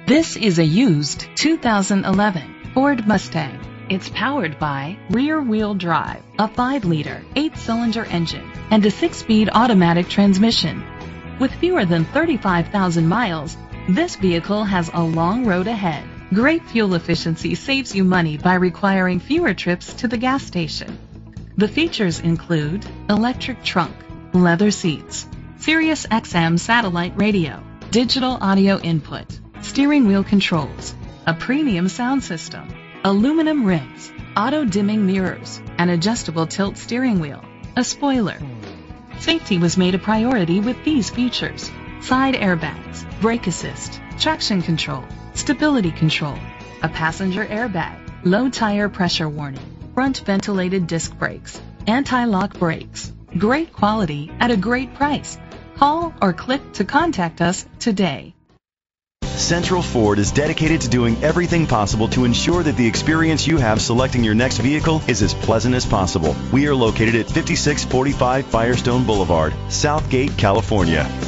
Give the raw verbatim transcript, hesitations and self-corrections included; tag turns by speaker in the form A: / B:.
A: This is a used two thousand eleven Ford Mustang. It's powered by rear-wheel drive, a five liter, eight cylinder engine, and a six-speed automatic transmission. With fewer than thirty-five thousand miles, this vehicle has a long road ahead. Great fuel efficiency saves you money by requiring fewer trips to the gas station. The features include electric trunk, leather seats, Sirius X M satellite radio, digital audio input, steering wheel controls, a premium sound system, aluminum rims, auto-dimming mirrors, an adjustable tilt steering wheel, a spoiler. Safety was made a priority with these features: side airbags, brake assist, traction control, stability control, a passenger airbag, low tire pressure warning, front ventilated disc brakes, anti-lock brakes. Great quality at a great price. Call or click to contact us today.
B: Central Ford is dedicated to doing everything possible to ensure that the experience you have selecting your next vehicle is as pleasant as possible. We are located at fifty-six forty-five Firestone Boulevard, Southgate, California.